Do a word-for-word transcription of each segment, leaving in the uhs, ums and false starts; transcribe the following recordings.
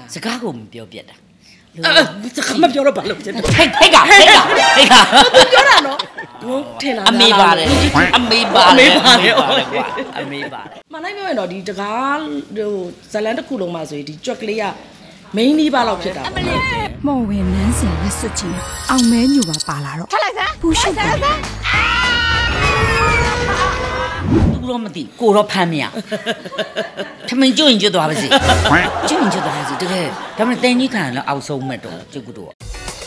စကားကိုမပြောပြတာစကားမပြောတော့ဘာလို့ဖြစ်လဲဟိတ်ဟိတ်ကဟိတ်ကဟိတ်ကပြောတာနော်တို့ထင်လာအမေပါတယ်အမေပါတယ်အမေပါတယ်ကွာအမေပါတယ်မနိုင်ပြောရင်တော့ဒီတကားဟိုဇလန်တစ်ခုလုံးမှာဆိုရင်ဒီကြွက်ကလေးကမင်းလေးပါလောက်ဖြစ်တာပေါ့မော်ဝင်နန်းစင်လက်စွပ်ချင်အောင်မဲညူပါပါလာတော့ထွက်လိုက်စမ်းပူရှုပ်တယ်သူတော့မသိကိုတော့ဖမ်းမရထမင်းကျွရင်ကျွတ်သွားပါစေကျွရင်ကျွတ်သွားပါစေတကယ်ဒါမှမဟုတ်တင်းကြီးခံတော့အောက်ဆုံးမဲ့တော့ကျွတ်ကူတော့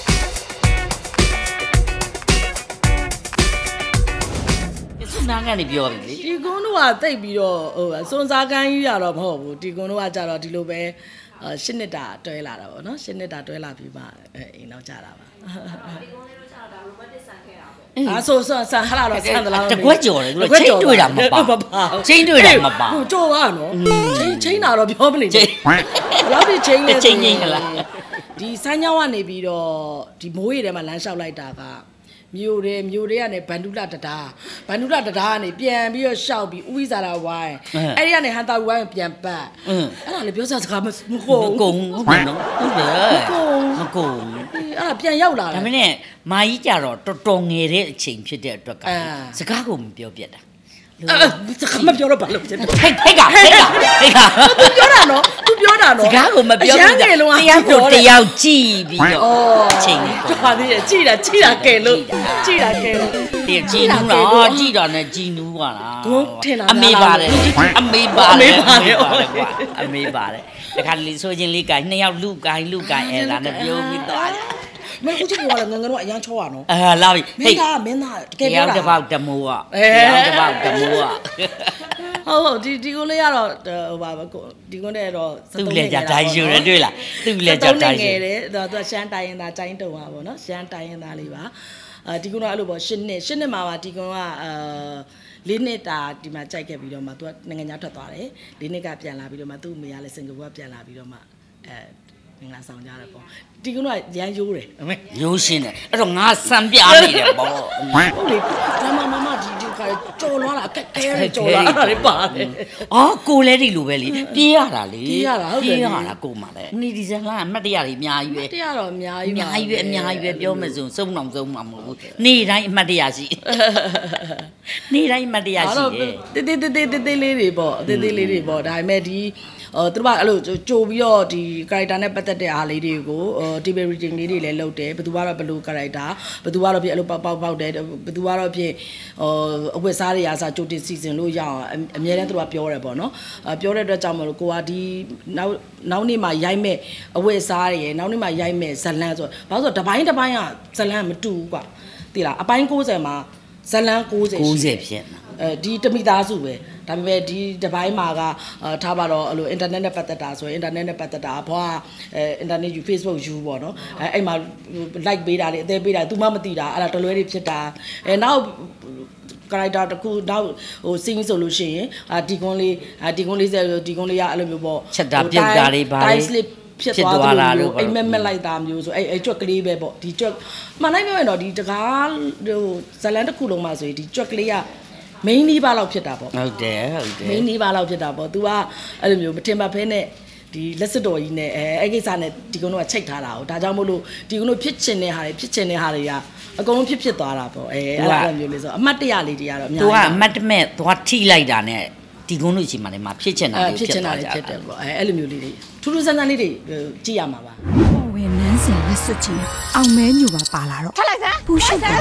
နားကနေပြောပြီလေဒီကုန်းတို့ကတိတ်ပြီးတော့ဟိုစွန်စားကန်းကြီးရတော့မဟုတ်ဘူးဒီကုန်းတို့ကကြတော့ဒီလိုပဲရှစ်နှစ်တာတွဲလာတာပေါ့နော်ရှစ်နှစ်တာတွဲလာပြီးမှအိမ်နောက်ကြတာပါဒီကုန်းလေးတို့ကြတာရိုမန်တစ်ဆန်ခဲ့တာပေါ့အဲဆိုဆိုဆန်ဟာလာတော့ဆန်သလားတကွက်ကြော်တယ်သူကချင်းတွေ့တာမပါချင်းတွေ့တာမပါဟိုကြော်ပါနော်ချင်းချင်းတာတော့ပြောမနေချင်းဘယ်လောက်ဒီချင်းလဲချင်းချင်းလားဒီစမ်းချောင်းကနေပြီးတော့ဒီမိုးရီထဲမှာလမ်းလျှောက်လိုက်တာကမြို့တွေမြို့တွေကနေဗန္ဓုလတတာဗန္ဓုလတတာကနေပြန်ပြီးတော့ရှောက်ပြီးဥိဇာရာဝိုင်းအဲ့ဒီကနေဟန်တာဝိုင်းပြန်ပတ်အဲ့ဒါလေပြောစားစကားမကုန်မကုန်ဟုတ်တယ်နော်ဟုတ်တယ်မကုန်မကုန်အဲ့ဒါပြန်ရောက်လာတယ်ဒါမင်းမာကြီးကြတော့တော်တော်ငယ်တဲ့အချိန်ဖြစ်တဲ့အတွက်ကစကားကိုမပြောပြတာစကားမပြောတော့ဘာလို့ဖြစ်လဲဟိတ်ဟိတ်ကဟိတ်ကဟိတ်ကသူပြောတာနော်သူပြောတာနော်စကားကိုမပြောဘူးတရားကိုတရားကြည့်ပြီးတော့အချိန်ကြီးကြွားသေးတယ်ကြည့်တာကြည့်တာကဲလို့ကြည့်တာကဲလို့ဒီကြည့်နူးတော့ကြည့်တော့နဲ့ကြည့်နူးပါလားဂုံးထင်လာအမေပါတယ်အမေပါတယ်အမေပါတယ်ကွာအမေပါတယ်တခါလေဆိုချင်းလေးကိုင်နှစ်ယောက်လူကိုင်လူကိုင်အဲ့ဒါနဲ့ပြောပြီးတော့မင်းဦးချစ်ပြောလာငငတော့အရန်ချောရနော်အာလာပြီဟိတ်မင်းသားမင်းသားတကယ်ပြောတာတပေါက်တမိုးอ่ะတရားတပေါက်တမိုးอ่ะဟုတ်ဟုတ်ဒီဒီကိုလေးကတော့ဟိုပါဒီကုန်းတဲ့တော့သူ့လက်ကြဒိုင်းယူရတွေ့လားသူ့လက်ကြဒိုင်းယူတယ်သူကရှမ်းတိုင်းရင်သားကျိုင်းတုံပါပေါ့နော်ရှမ်းတိုင်းရင်သားလေးပါအဲဒီကုန်းကအဲ့လိုပေါ့ရှစ်နှစ်ရှစ်နှစ်မှာပါဒီကုန်းကအာလေးနှစ်တာဒီမှာကြိုက်ခဲ့ပြီးတော့မှသူကနိုင်ငံခြားထွက်သွားတယ်လေးနှစ်ကပြန်လာပြီးတော့မှသူ့အမေကလည်းစင်ကာပူကပြန်လာပြီးတော့မှအဲမင်္ဂလာဆောင်ကြတယ်ပေါ့ဒီကတော့ရမ်းရိုးတယ်အမေရိုးရှင်းတယ်အဲ့တော့ငါစံပြနေတယ်ပေါ့ဟုတ်လေဒါမှမမဒီဒီကကြော်လွားတာအခက်ခဲတယ်ကြော်လာတာလေးပါတယ်အော်ကိုလည်းဒီလိုပဲလေပြေးရတာလေပြေးရတာဟုတ်တယ်ပြေးရတာကိုမှလည်းနီဒီဇန်ကအမှတ်တရတွေအများကြီးပဲတရားတော့အများကြီးပါအများကြီးပဲအများကြီးပဲပြောမယ်ဆိုစုံအောင်စုံမှာမဟုတ်ဘူးနေ့တိုင်းအမှတ်တရရှိနေ့တိုင်းအမှတ်တရရှိတယ်တေးတေးတေးတေးတေးလေးတွေပေါ့တေးသေးလေးတွေပေါ့ဒါပေမဲ့ဒီအော်သူတို့ကအဲ့လိုကြိုပြီးတော့ဒီ character နဲ့ပတ်သက်တဲ့အားလေးတွေကို T V reading လေးတွေလည်းလုပ်တယ်ဘယ်သူကတော့ဘယ်လို character ဘယ်သူကတော့ဖြစ်အဲ့လိုပေါက်ပေါက်ပေါက်တယ်ဘယ်သူကတော့ဖြစ်ဟိုအဝတ်စားတွေအားစားကြိုတင်စီစဉ်လို့ရအောင်အများနဲ့သူတို့ကပြောတယ်ပေါ့နော်အပြောတဲ့အတွက်ကြောင့်မလို့ကိုကဒီနောက်နောက်နေ့မှာရိုက်မဲ့အဝတ်စားတွေရယ်နောက်နေ့မှာရိုက်မဲ့ဇလန်းဆိုဘာလို့ဆိုတပိုင်းတပိုင်းကဇလန်းမတူဘူးကွာသိလားအပိုင်း၉၀မှာဇလန်း၉၀၉၀ဖြစ်နေအဲဒီတမိသားစုပဲဒါပေမဲ့ဒီတပိုင်းမှာကထားပါတော့အဲ့လို internet နဲ့ပတ်သက်တာဆိုရင် internet နဲ့ပတ်သက်တာဘွားအဲ internet ယူ Facebook ယူပေါ့နော်အဲအဲ့မှာ like ပေးတာလေအသေးပေးတာ तू မှမသိတာအဲ့ဒါတလွဲတွေဖြစ်တာအဲနောက် character တခုနောက်ဟို scene ဆိုလို့ရှိရင်ဒီကွန်းလေးဒီကွန်းလေးဆက်ဒီကွန်းလေးရအဲ့လိုမျိုးပေါ့ချက်တာပြုတ်တာတွေပါလေဖြစ်သွားတာလို့အိမ်မက်မက်လိုက်တာမျိုးဆိုအဲ့အဲ့ကြွက်ကလေးပဲပေါ့ဒီကြွက်မှန်တိုင်းပြောရင်တော့ဒီတကားဟိုဇလန်တစ်ခုလုံးမှာဆိုရင်ဒီကြွက်ကလေးကမင်းနီးပါလောက်ဖြစ်တာပေါ့ဟုတ်တယ်ဟုတ်တယ်မင်းနီးပါလောက်ဖြစ်တာပေါ့ तू ကအဲ့လိုမျိုးမထင်မှတ်ဖဲနဲ့ဒီလက်စစ်တော်ကြီးနဲ့အဲအဲ့ကိစ္စနဲ့ဒီကုန်းတော့ချိတ်ထားတာ哦ဒါကြောင့်မို့လို့ဒီကုန်းတို့ဖြစ်ချင်တဲ့ဟာတွေဖြစ်ချင်တဲ့ဟာတွေကအကုန်လုံးဖြစ်ဖြစ်သွားတာပေါ့အဲအဲ့လိုမျိုးလေးဆိုအမှတ်တရလေးတွေကတော့အများကြီး तू ကအမှတ်တမဲ့သွားထိလိုက်တာနဲ့ဒီကုန်းတို့ချိန်မှာလည်းမဖြစ်ချင်တာတွေဖြစ်သွားကြတယ်ပေါ့အဲအဲ့လိုမျိုးလေးတွေထူးထူးဆန်းဆန်းလေးတွေကြည့်ရမှာပါဝင်နန်းစင်လက်စွပ်ချင်အောင်မဲညူပါပါလာတော့ထွက်လိုက်စမ်းပူရှုပ်တယ်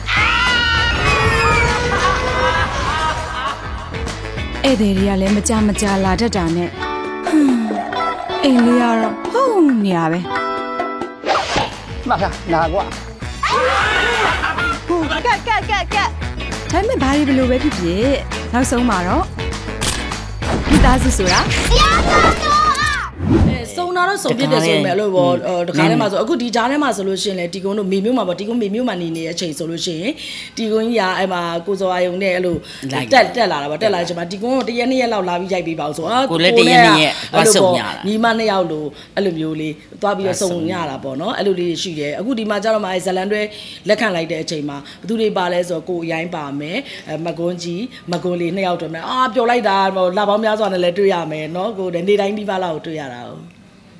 အဲ့ဒီတွေကလည်းမကြမကြလာတတ်တာနဲ့အိမ်လေးကတော့ဟုတ်နေရပဲမှတ်တာနာကွာကက်ကက်ကက်ကက်ဒါပေမဲ့ဘာတွေဘလို့ပဲဖြစ်ဖြစ်နောက်ဆုံးမှာတော့မိသားစုဆိုတာတရားတော်အဲစုံတာတော့စုံပြစ်တယ်ဆိုပေမဲ့လို့ပေါ့တခါတည်းမှာဆိုအခုဒီကြားထဲမှာဆိုလို့ရှိရင်လေဒီကုန်းတို့မေမျိုးမှာပေါ့ဒီကုန်းမေမျိုးမှာနေနေတဲ့အချိန်ဆိုလို့ရှိရင်ဒီကုန်းကြီးကအဲ့မှာကိုစောအာယုံနဲ့အဲ့လိုတက်တက်လာတာပေါ့တက်လာချိန်မှာဒီကုန်းကတရက်နှစ်ရက်လောက်လာပြီးရိုက်ပြီးပါအောင်ဆိုအာကိုလည်းတရက်နှစ်ရက်သွားစုံရတာညီမနှစ်ယောက်လိုအဲ့လိုမျိုးလေးသွားပြီးတော့စုံရတာပေါ့နော်အဲ့လိုလေးရှိတယ်အခုဒီမှာကျတော့မှအဲ့ဇလန်တွဲလက်ခံလိုက်တဲ့အချိန်မှာဘသူတွေပါလဲဆိုတော့ကိုအရင်ပါမယ်မကွန်းကြီးမကွန်းလေးနှစ်ယောက်တွေ့မယ်အာပျော်လိုက်တာလာပေါင်းများစွာနဲ့လည်းတွေ့ရမယ်နော်ကိုနေတိုင်းဒီပါလောက်တွေ့ရတာ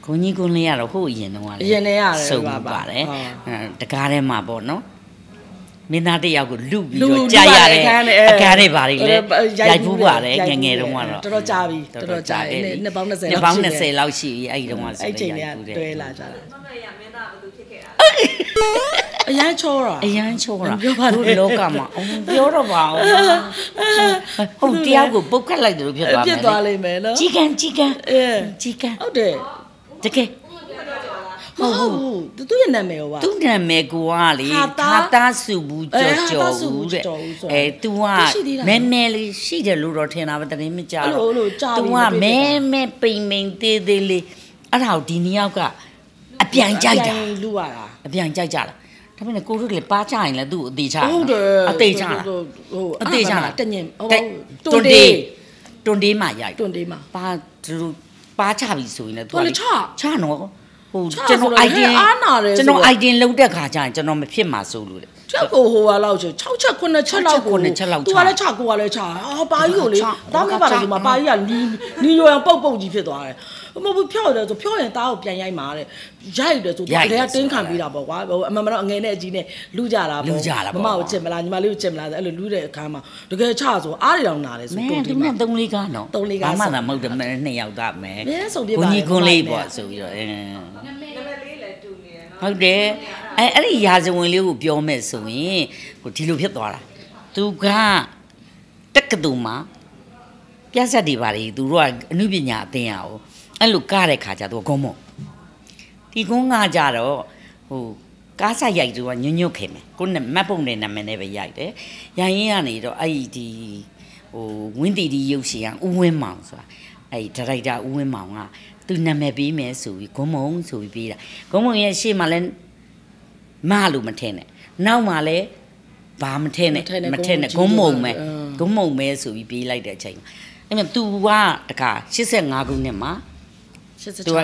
ခွန်ကြီးကွန်းလေးကတော့ဟိုအရင်တော့ကလေအရင်တည်းရတယ်စုံပါပါပါတယ်ဟုတ်အဲတကားထဲမှာပေါ့နော်မင်းသားတစ်ယောက်ကိုလူပြီးလူတော့ကြာရလူတဲ့အခန်းနဲ့အခန်းတွေပါလေရိုရိုက်က်ဖူးဖူးပါတယ်ရိုက်ဖူးငယ်ငယ်တုန်းကတော့တော်တော်ကြာပြီတော်တော်ကြာပြီနှစ်ပေါင်း20 နှစ်ပေါင်းလောက်ရှိတယ် 20လောက်ရှိပြီအဲ့ဒီတုန်းကဆိုအဲ့ချိန်ရိုတွေကက်ဖူးတယ်တွဲလာကြတာမမရမင်းသားဘယ်သူဖြစ်ခဲ့တာအရန်ချောတာအရန်ချိုးတာပြောပါနဲ့တို့လောကမှာအော်ပြောတော့ပါအောင်ဟုတ်တယောက်ကိုပုတ်ခတ်လိုက်တယ်လို့ဖြစ်သွားမယ်ဖြစ်သွားလိမ့်မယ်နော်ကြီးကန်ကြီးကန်အဲကြီးကန်ဟုတ်တယ်တကယ်မဟုတ်ဘူးသူသူ့ရဲ့နာမည်ရောပါသူ့နာမည်ကိုကလေဟာသားဟာသားစုဘူးကြော်အဲကြော်ဟာသားစုဘူးဦးတဲ့ကြော်ဦးဆိုတာအဲ तू ကရှိသေးလားမဲမဲလေးရှိတယ်လို့တော့ထင်တာပဲတရင်မကြအဲ့လိုတော့အဲ့လိုကြား तू ပြီးကမတွေ့မဲဘူးမဲပိန်ပိန်သေးသေးလေးအဲ့ဒါကိုဒီနှစ်ယောက်ကအပြိုင်ကြိုက်တာလူရတာအပြိုင်ကြိုက်ကြတာဒါပေမဲ့ကိုတို့ကလေပါချရင်လည်းသူ့ကိုအသေးချတာဟုတ်တယ်အသေးချတာဟိုအသေးချတာတညင်ဟိုတဲ့တွန်တေးတွန်တေးမှရိုက်တွန်တေးမှာပါသူတို့ပါချပြီဆိုရင်လည်း तू ဟိုလေချချနော်ဟိုချကျွန်တော်ဆိုတော့ idea အားနာတယ်ကျွန်တော်ဆိုတော့ idea လုံးတဲ့ခါကျရင်ကျွန်တော်မဖြစ်မှာစိုးလို့လေချက်ကိုဟိုဟာလောက်ဆို6ချက်9ချက်လောက်ကို 6ချက်လောက် तू ကလည်းချကိုကလည်းချအာပါကြီးကိုလေဒါမှမပါတော့ဒီမှာပါကြီးကနီးနီးရောင်ပုတ်ပုတ်ကြီးဖြစ်သွားတယ်မဟုတ်ဘူးဖြောက်တယ်ဆိုဖြောက်ရင်သားကိုပြန်ရိုက်မှာတဲ့ရိုက်တယ်ဆိုတော့တည်းကတင်းခံပြီးတာပေါ့ကွာဟိုအမှန်မှန်တော့အငယ်နဲ့အကြီးနဲ့လူကြတာပေါ့မမကိုချစ်မလားညီမလေးကိုချစ်မလားဆိုအဲ့လိုလူတဲ့အခါမှာတကယ်ချဆိုအားတွေတောင်နာတယ်ဆိုမဲတုံဒီတီးမှာမှာသုံးလေးကားနော်သုံးလေးကားဘာမှသာမဟုတ်တယ်မဲနှစ်ယောက်သားမဲမဲဆုံးပြပါဘုန်းကြီးကွန်းလေးမဲပေါ့ဆိုပြီးတော့အဲနာမည်လေးလည်းတူနေတယ်နော်ဟုတ်တယ်အဲအဲ့ဒီရာဇဝင်လေးကိုပြောမဲ့ဆိုရင်ဟိုဒီလိုဖြစ်သွားတာသူကတက္ကသိုလ်မှာပြဿတ်တွေပါလေသူတို့ကအမှုပညာအသင်ရအောင်အဲ့လိုကားတဲ့ခါကျသူကဂုံးမော့ဒီဂုံးကကြတော့ဟိုကားဆိုင်ရိုက်သူကညွတ်ညွတ်ခင်မယ်ကိုနဲ့မတ်ပုံနဲ့နာမည်နဲ့ပဲရိုက်တယ်ရိုင်းရင်ကနေတော့အဲ့ဒီဟိုဝင်းတီတီရုပ်ရှင်ကဦးဝင်းမောင်ဆိုတာအဲ့ဒီဒါရိုက်တာဦးဝင်းမောင်ကသူနာမည်ပေးမယ်ဆိုပြီးဂုံးမုံဆိုပြီးပေးတာဂုံးမုံရဲ့ရှေ့မှာလည်းမလို့မထင်နဲ့နောက်မှာလည်းဘာမထင်နဲ့မထင်နဲ့ဂုံးမုံပဲဂုံးမုံပဲဆိုပြီးပေးလိုက်တဲ့အချိန်အဲ့မဲ့ तू ကတခါ85ခုနှစ်မှာသူက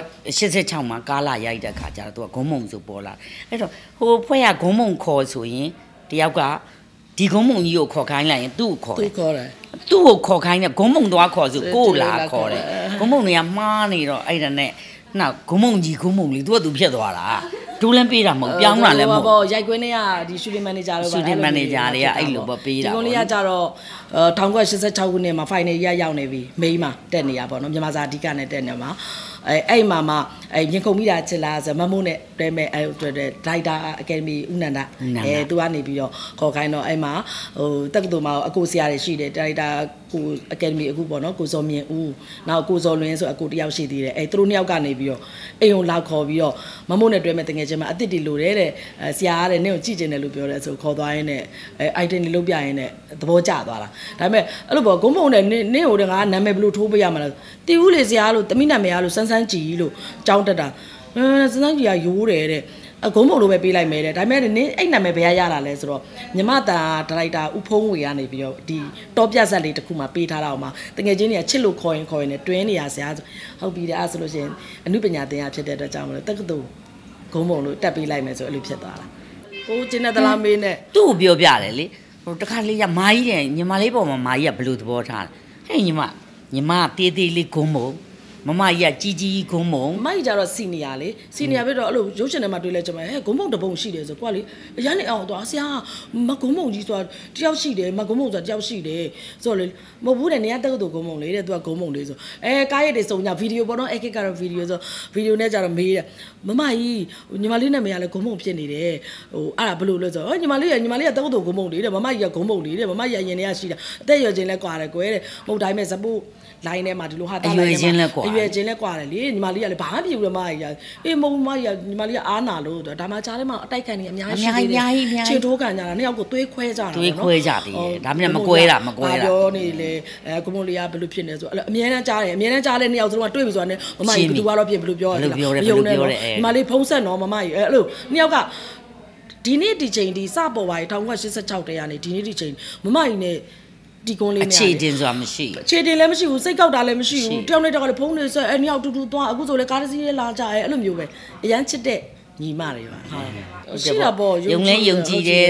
86မှာကားလာရိုက်တဲ့ခါကျတော့သူကဂုံးမုံဆိုပေါ်လာအဲ့တော့ဟိုဖွဲ့ကဂုံးမုံခေါ်ဆိုရင်တယောက်ကဒီဂုံးမုံကြီးကိုခေါ်ခိုင်းလိုက်ရင်သူ့ကိုခေါ်သူတယ်ခေါ်တယ်သူ့ကိုခေါ်ခိုင်းတယ်ဂုံးမုံသွားခေါ်ဆိုကိုလာခေါ်တယ်ဂုံးမုံတွေကမှားနေတော့အဲ့ဒါနဲ့နောက်ဂုံးမုံကြီးဂုံးမုံလေးသူကသူဖြစ်သွားတာဒိုးလန်းပေးတာမဟုတ်ပြောင်းတာလည်းမဟုတ်ပေါ့ရိုက်ကွင်းတွေကဒီရှူတင်မန်နေဂျာတို့ပါရှူတင်မန်နေဂျာတွေကအဲ့လိုပေါ့ပေးတာဒီပေါ့ကုန်းလေးကကြတော့အဲ1986ခုနှစ်မှာ final ရရောက်နေပြီမိန်းမှာတက်နေရပါတော့မြန်မာစာအဓိကနဲ့တက်နေမှာအဲအဲ့မှာမှအဲရင်ခုန်မိတာချစ်လားဆိုမမိုးနဲ့တွဲမဲ့အဲဒိုက်တာအကယ်ဒမီဦးနန္ဒအဲသူကနေပြီးတော့ခေါ်ခိုင်းတော့အဲ့မှာဟိုတက္ကသိုလ်မှာအကိုဆရာတွေရှိတယ်ဒိုက်တာကိုအကယ်ဒမီအခုပေါ့နော်ကိုစောမြင့်ဦးနောက်ကိုစောလွင်းဆိုအကိုတယောက်ရှိသေးတယ်အဲသူတို့နှစ်ယောက်ကနေပြီးတော့အိမ်ုံလောက်ခေါ်ပြီးတော့မမိုးနဲ့တွဲမဲ့တကယ်ချင်းမှာအစ်စ်တီလိုတယ်တဲ့ဆရာကတဲ့နင့်ကိုကြည့်ကျင်တယ်လို့ပြောတယ်ဆိုခေါ်သွားရင်းနဲ့အဲ item တွေလုပ်ပြရင်းနဲ့သဘောကျသွားတာဒါပေမဲ့အဲ့လိုပေါ့ဂုံးမုံနဲ့နင့်နင့်ဟိုတကနာမည်ဘယ်လိုထိုးပေးရမှာလဲတီဦးလေဆရာလို့တမိနာမည်အားလို့စန်းစန်းကြည်လို့ကြောင်းတက်တာအဲစန်းစန်းကြည်ကရိုးတယ်တဲ့အဂုံးမုံလိုပဲပေးလိုက်မယ်တဲ့ဒါပေမဲ့နင့်အဲ့နာမည်ဘယ်ရရတာလဲဆိုတော့မြမတာဒါရိုက်တာဦးဖုံးဝေကနေပြီးတော့ဒီတောပြဆက်လေးတစ်ခုမှပေးထားတာအောင်မှာတကယ်ချင်းတွေကချစ်လို့ခေါ်ရင်ခေါ်ရင်နဲ့တွင်းနေရဆရာဟုတ်ပြီတဲ့အဲ့ဆိုလို့ရှိရင်အမှုပညာသင်ရဖြစ်တဲ့အတွက်ကြောင့်မလို့တက္ကသိုလ်ဂုံးမုံလို့တက်ပေးလိုက်မယ်ဆိုအဲ့လိုဖြစ်သွားတာကိုကျင်းတဲ့တလားမေးနဲ့သူ့ကိုပြောပြတယ်လေဟိုတခါလေးကမာကြီးတယ်ညီမလေးပေါ်မှာမာကြီးကဘယ်လိုသဘောထားလဲဟဲ့ညီမညီမတေးသေးလေးဂုံးမုံမမကြီးကကြီးကြီးဂုံးမုံမိုက်ကြတော့စီနီယာလေစီနီယာပဲတော့အဲ့လိုရုပ်ရှင်ထဲမှာတွေ့လဲကြမှာဟဲ့ဂုံးမုံတပုံရှိတယ်ဆိုကွာလေအရန်နေအောင်တော့ဆရာမဂုံးမုံကြီးဆိုတာတယောက်ရှိတယ်မဂုံးမုံဆိုတာတယောက်ရှိတယ်ဆိုတော့လေမဟုတ်ဘူးတဲ့နေရာတက်ကတော့ဂုံးမုံလေတဲ့သူကဂုံးမုံလေးဆိုအဲကားရည်တွေစုံကြဗီဒီယိုပေါ့နော်အဲကိကတော့ဗီဒီယိုဆိုဗီဒီယိုနဲ့ကြတော့မေးတယ်မမကြီးညီမလေးနဲ့မရလဲဂုံးမုံဖြစ်နေတယ်ဟိုအဲ့ဒါဘလို့လဲဆိုတော့ညီမလေးကညီမလေးကတက်ကတော့ဂုံးမုံလေတဲ့မမကြီးကဂုံးမုံလေတဲ့မမကြီးကရင်ထဲကရှိတာအသက်ရွယ်ချင်းလဲကွာတယ်ကွယ်တဲ့မဟုတ်တိုင်းမဲ့ဇပုလိုင်းထဲမှာဒီလိုဟာတာလိုင်းထဲမှာအရွယ်ချင်းလဲကွာတယ်လေညီမလေးကလည်းဘာမှမဖြစ်ဘူးလေမကြီးကအေးမုံမကြီးကညီမလေးကအားနာလို့ဒါမှကြားထဲမှာအတိုက်ခံနေအများကြီးရှိသေးတယ်ချင်ထိုးခံကြတာနှစ်ယောက်ကိုသွေးခွဲကြတာသွေးခွဲကြသေးတယ်ဒါမှမကွဲတာမကွဲတာပြောနေလေအဲကိုမုံလေးကဘယ်လိုဖြစ်နေဆိုအဲ့အမြဲတမ်းကြားတယ်အမြဲတမ်းကြားတဲ့နှစ်ယောက်စလုံးကတွေ့ပြီဆိုတာနဲ့မမကြီးဘယ်သူကတော့ဖြစ်ဘယ်လိုပြောရလဲမယုံနဲ့ညီမလေးဖုံးဆက်တော့မမကြီးအဲ့လိုနှစ်ယောက်ကဒီနေ့ဒီချိန်ဒီစပေါ်ပါ၁၉၈၆တည်းကနေဒီနေ့ဒီချိန်မမကြီးနဲ့ဒီကုန်းလေးနဲ့အခြေတင်ဆိုတာမရှိအခြေတင်လည်းမရှိဘူးစိတ်ကောက်တာလည်းမရှိဘူးတယောက်နဲ့တယောက်ကလည်းဖုန်းနေဆက်အဲနှစ်ယောက်တူတူသွားအခုဆိုလည်းကားတစ်စီးလေးလာကြရဲအဲ့လိုမျိုးပဲအရန်ချစ်တဲ့ညီမတွေပါဟုတ်ရှိတာပေါ့ယုံလဲယုံကြည်တယ်တ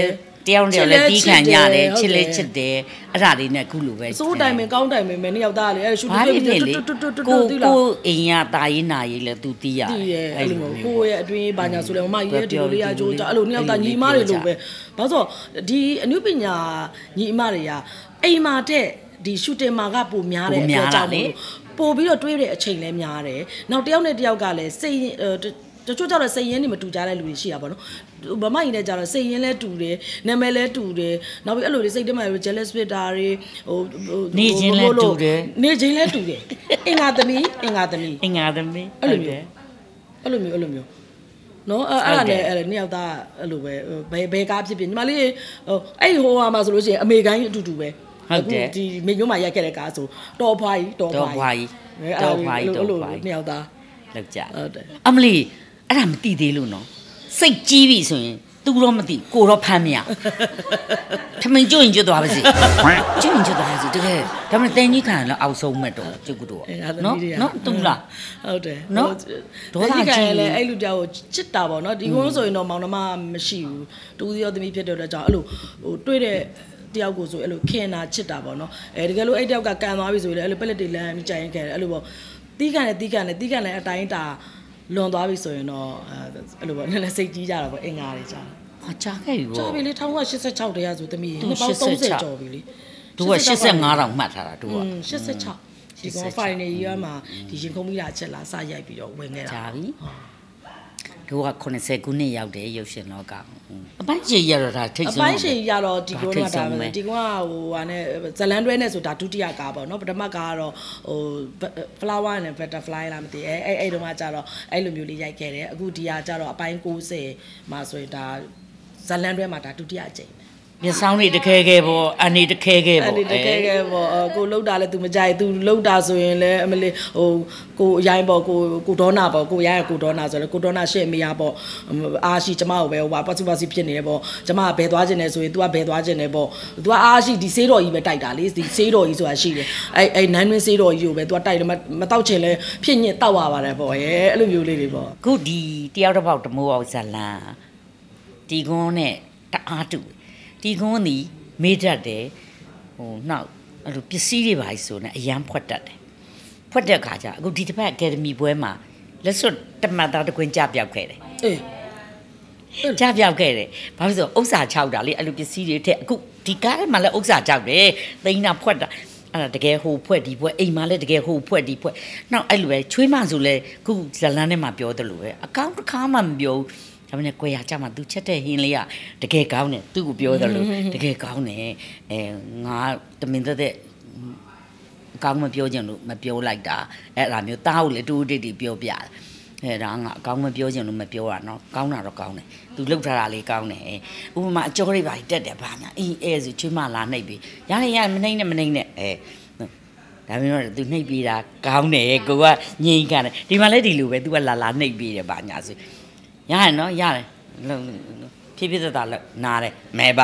တရားနဲ့လည်းတီးခံရတယ်ချစ်လဲချစ်တယ်အဲ့ဒါလေးနဲ့ခုလိုပဲစိုးတိုင်မင်းကောင်းတိုင်မင်းမယ်နှစ်ယောက်သားလေအဲ့ရှူတူတူတူတူတူတူကိုကိုအိမ်ရတာရေးနာရေးလဲသူတီးရတယ်တီးရဲအဲ့လိုမျိုးကိုရဲ့အတွင်းဘာညာဆိုလဲမမကြီးရဲ့ဒီလိုလေးအကျိုးကြအဲ့လိုနှစ်ယောက်သားညီမတွေလိုပဲဘာလို့ဆိုဒီအနုပညာညီအမတွေကအိမ်မှာတဲ့ဒီရှူတင်မာကပိုများတယ်အပြောကြောင့်ပို့ပြီးတော့တွေးတဲ့အချိန်လဲများတယ်နောက်တစ်ယောက်နဲ့တစ်ယောက်ကလည်းစိတ်တချို့ကျတော့စိတ်ရင်းနေမတူကြတဲ့လူတွေရှိတာပေါ့နော်ဗမာကြီးနဲ့ကျတော့စိတ်ရင်းလဲတူတယ်နာမည်လဲတူတယ်နောက်ပြီးအဲ့လိုတွေစိတ်ထဲမှာ jealous ဖြစ်တာတွေဟိုနေချင်းလဲတူတယ်နေချင်းလဲတူတယ်အင်္ဂါသမီးအင်္ဂါသမီးအင်္ဂါသမီးအဲ့လိုမျိုးအဲ့လိုမျိုးအဲ့လိုမျိုးနော်အဲ့အဲ့ဒါနဲ့အဲ့နှစ်ယောက်သားအဲ့လိုပဲဘယ်ဘယ်ကားဖြစ်ဖြစ်ညီမလေးဟိုအဲ့ဟိုဟာမှာဆိုလို့ရှိရင်အမေကိုင်းအတူတူပဲဟုတ်တယ်ဒီမိမျိုးမှာရိုက်ခဲ့တဲ့ကားဆိုတော်ဖွားကြီးတော်ဖွားကြီးတော်ဖွားကြီးတော်ဖွားကြီးနှစ်ယောက်သားလောက်ကြဟုတ်တယ်အမလီအဲ့ဒါမသိသေးလို့နော်စိတ်ကြီးပြီဆိုရင်သူတော့မသိကိုတော့ဖမ်းမရထမင်းကျွရင်ကျွတ်သွားပါစေကျွရင်ကျွတ်သွားပါစေတကယ်ဒါမှတင်းကြီးခံရတော့အောက်ဆုံးမဲ့တော့ကျုပ်ကတော့နော်နော်တူလားဟုတ်တယ်နော်ဒေါသကြီးလဲအဲ့လူတယောက်ကိုချစ်တာပေါ့နော်ဒီကုန်းဆိုရင်တော့မောင်နှမမရှိဘူးတူစီရောသမီးဖြစ်တဲ့အတွက်ကြောင့်အဲ့လိုဟိုတွေ့တဲ့တယောက်ကိုဆိုအဲ့လိုခင်နာချစ်တာပေါ့နော်အဲတကယ်လို့အဲ့တယောက်ကကန်သွားပြီဆိုရင်အဲ့လိုပက်လက်တွေလမ်းကြိုင်ခဲ့တယ်အဲ့လိုပေါ့တီးကန်တယ်တီးကန်တယ်တီးကန်တယ်အတိုင်းတာလွန်သွားပြီဆိုရင်တော့အဲ့လိုပေါ့နည်းနည်းစိတ်ကြီးကြတာပေါ့အင်္ဂါတွေကြာဟာကြာခဲ့ပြီပေါ့ကြာပြီလေ၁၉၈၆တည်းရဆိုသမီးနှစ်ပေါင်းသုံးဆယ်ကျော်ပြီလေသူက၈၅တောင်မှတ်ထားတာသူက၈၆ဒီကောင် final year မှာဒီရင်ခုံးမိတာချက်လာစရိုက်ပြီးတော့ဝင်ခဲ့တာကြာပြီသူကခုနှစ်ဆယ်ခုနှစ်ရောက်တယ်ရုပ်ရှင်လောကအပိုင်းရှင်ရတော့ဒါထိတ်ဆုံးအပိုင်းရှင်ရတော့ဒီကုန်းကဒါပဲဒီကုန်းကဟိုဟာနဲ့ဇလန်တွဲနဲ့ဆိုဒါဒုတိယကားပေါ့နော်ပထမကားကတော့ဟို flower and butterfly လားမသိအဲအဲ့အဲ့တုန်းကကြတော့အဲ့လိုမျိုးလေးရိုက်ခဲ့တယ်အခုဒီဟာကြတော့အပိုင်း၉၀မှာဆိုရင်ဒါဇလန်တွဲမှာဒါဒုတိယအကြိမ်မျက်စောင်းတွေတခဲခဲပေါ့အနေတခဲခဲပေါ့အနေတခဲခဲပေါ့ကိုလှုပ်တာလဲ तू မကြိုက် तू လှုပ်တာဆိုရင်လဲအမလေးဟိုကိုအရင်ပေါ့ကိုကိုဒေါနာပေါ့ကိုရရကိုဒေါနာဆိုလဲကိုဒေါနာရှေ့မေးရပေါ့အားရှိကျမကိုပဲဟိုပါပတ်စုပါစီဖြစ်နေတယ်ပေါ့ကျမကဘယ်သွားခြင်းလဲဆိုရင် तू ကဘယ်သွားခြင်းလဲပေါ့ तू ကအားရှိဒီဆေးတော်ကြီးပဲတိုက်တာလေဒီဆေးတော်ကြီးဆိုတာရှိတယ်အဲအဲနန်းတွင်းဆေးတော်ကြီးကိုပဲ तू ကတိုက်တယ်မတောက်ချင်လဲဖြစ်ညစ်တောက်ရပါတယ်ပေါ့ရဲ့အဲ့လိုမျိုးလေးတွေပေါ့ခုဒီတယောက်တစ်ပေါက်တမိုးအောင်ဇလန်ဒီကုန်းနဲ့တအားတူဒီကုန်းဒီမေးတတ်တယ်ဟိုနောက်အဲ့လိုပစ္စည်းတွေပါဆိုနေအရန်ဖွက်တတ်တယ်ဖွက်တဲ့ခါကျအခုဒီတစ်ပတ်အကယ်ဒမီပွဲမှာလက်စွပ်တမတ်သားတကွင်းကြပြောက်ခဲ့တယ်အေးကြပြောက်ခဲ့တယ်ဘာလို့ဆိုဥစ္စာခြောက်တာလေအဲ့လိုပစ္စည်းတွေထက်အခုဒီကားထဲမှာလည်းဥစ္စာခြောက်တယ်သိန်းတာဖွက်တာအဲ့ဒါတကယ်ဟိုဖွက်ဒီဖွက်အိမ်မှာလည်းတကယ်ဟိုဖွက်ဒီဖွက်နောက်အဲ့လိုပဲချွေးမဆိုလဲခုဇလန်းထဲမှာပြောတယ်လို့ပဲအကောင့်တစ်ခါမှမပြောဒါမှလည်းကိုရကြမှာ तू ချက်တဲ့ဟင်းလေးကတကယ်ကောင်းတယ်သူ့ကိုပြောတယ်လို့တကယ်ကောင်းတယ်အဲငါတမင်တဲ့အကောင်းမပြောချင်လို့မပြောလိုက်တာအဲ့ဒါမျိုးတားကိုလေတူတိတ်တိပြောပြတယ်အဲဒါငါအကောင်းမပြောချင်လို့မပြောတာနော်ကောင်းတာတော့ကောင်းတယ် तू လှုပ်ထားတာလေးကောင်းတယ်ဥပမာအကျော်လေးပါတက်တယ်ဘာညာအေးအဲဆိုချွေးမလာနှိပ်ပြီးရရရမနှိပ်နဲ့မနှိပ်နဲ့အဲဒါမျိုးတော့ तू နှိပ်ပြီးတာကောင်းတယ်ကိုကငြိမ်ကြတယ်ဒီမှာလည်းဒီလိုပဲ तू ကလာလာနှိပ်ပြီးတယ်ဘာညာဆိုရတယ်နော်ရတယ်ဖြည်းဖြည်းသက်သာလို့နားတယ်မဲပါ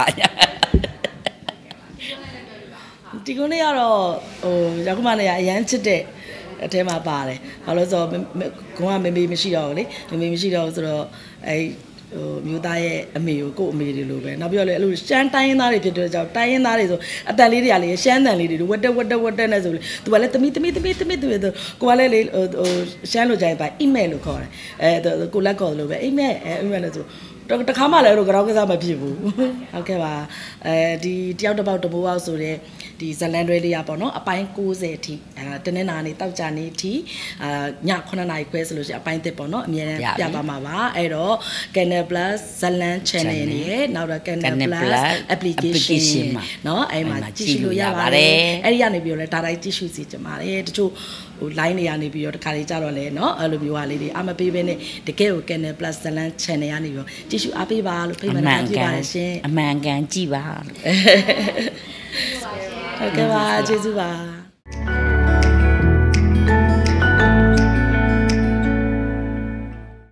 ဒီကုန်းလေးကတော့ဟိုရောက်မှလည်းအရန်ချစ်တဲ့အထဲမှာပါတယ်ဘာလို့ဆိုတော့ကုန်းကမေမေမရှိတော့ဘူးလေမေမေမရှိတော့ဘူးဆိုတော့အဲဟိုမျိုးသားရဲ့အမေကိုကို့အမေတွေလိုပဲနောက်ပြီးတော့လေအဲ့လိုရှမ်းတိုင်းရင်းသားတွေဖြစ်တဲ့ကြောင့်တိုင်းရင်းသားတွေဆိုအတန်လေးတွေကလေရှမ်းတန်လေးတွေဝက်တက်ဝက်တက်ဝက်တက်နဲ့ဆိုလေသူကလည်းတမီတမီတမီတမီသူကိုကလည်းလေဟိုရှမ်းလိုကြိုင်ပါအိမဲလို့ခေါ်တယ်အဲကိုလက်ခေါ်လို့ပဲအိမဲအဲအိမဲလို့ဆိုတခါမှလည်းတော့ကြောက်ကစားမဖြစ်ဘူးဟုတ်ကဲ့ပါအဲဒီတယောက်တစ်ပေါက်တဘိုးအောင်ဆိုတဲ့ဒီဇလန်တွဲလေးရပေါ့နော်အပိုင်း၉၀အထိအဲတနင်္လာနေ့တောက်ကြနေ့အထိအာညခုနှစ်နာရီခွဲဆိုလို့ရှိရင်အပိုင်းတစ်ပေါ့နော်အမြဲတမ်းပြသွားမှာပါအဲ့တော့ Canal Plus ဇလန် channel နဲ့နောက်တော့ Canal Plus application เนาะအဲ့မှာကြည့်ရှုလို့ရပါတယ်အဲ့ဒီကနေပြီးတော့လဲဒါတိုင်းကြည့်ရှုစီကြပါတယ်တချို့ဟို line တွေကနေပြီးတော့တခါလေးကြတော့လဲเนาะအဲ့လိုမျိုးဟာလေးတွေအမပေးဘဲနဲ့တကယ်ကို Canal Plus ဇလန် channel ကနေပြီးတော့ကြည့်ရှုအားပေးပါလို့ဖိတ်မှန်တာကြည့်ပါတယ်ရှင်အမှန်ကန်ကြည့်ပါလို့ဟုတ်ကဲ့ပါကျေးဇူးပါ